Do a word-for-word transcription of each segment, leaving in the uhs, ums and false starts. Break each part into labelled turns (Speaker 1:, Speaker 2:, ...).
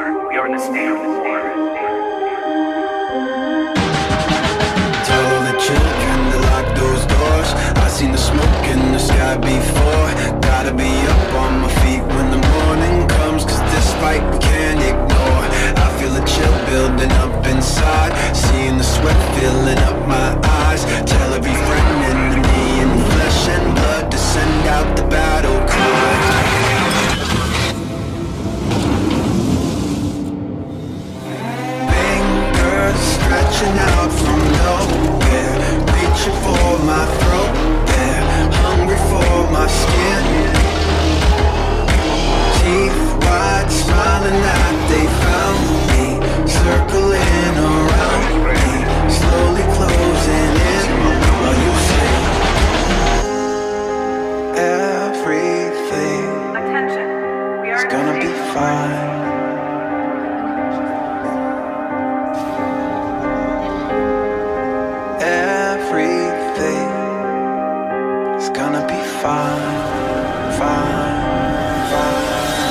Speaker 1: We are in a state of war.
Speaker 2: Tell all the children to lock those doors. I seen the smoke in the sky before. Gotta be up on my feet when the morning comes, 'cause this fight we can't ignore. I feel a chill building up inside, seeing the sweat filling up my eyes. Tell every friend, enemy in flesh and blood to send out the battle cry. Fingers stretching out from nowhere, reaching for my throat, they're hungry for my skin. Teeth wide, smiling that they found me, circling around me, slowly closing in. While you say everything
Speaker 1: Attention. We are
Speaker 2: is gonna be fine. Everything is gonna be fine, fine, fine.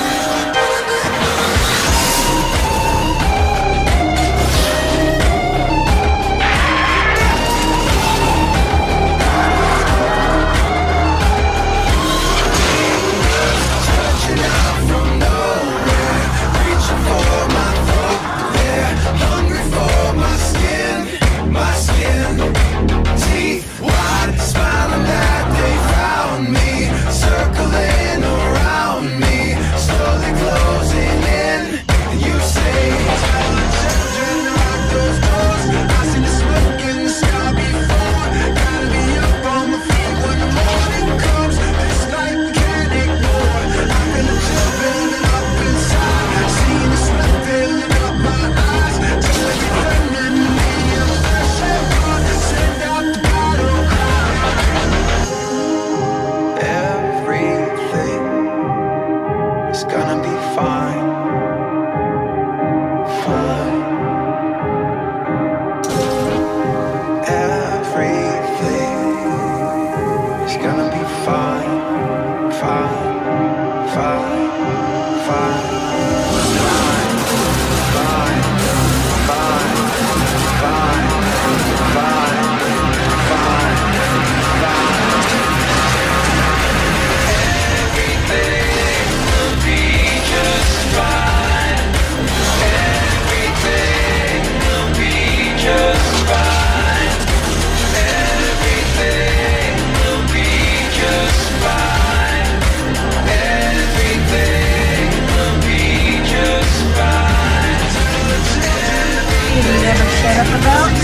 Speaker 2: Stretching out from nowhere, reaching for my throat, they're hungry for my skin, my skin. Teeth wide, smiling that they found me, circling around me, slowly closing in. And you say, tell the children to lock those doors. I seen the smoke in the sky before. Gotta be up on my feet when the morning comes. This light we can't ignore. I feel a chill building up inside, seeing the sweat filling up my eyes. Tell every friend, enemy, and flesh and blood, send out the battle cry. Everything is gonna be fine, fine. Everything is gonna be fine, fine, fine, fine, fine, fine, fine, fine, fine, fine, fine. Everything will be just fine. Everything will be just fine. Everything will be just fine. Everything will be just fine.
Speaker 3: You never shut up about?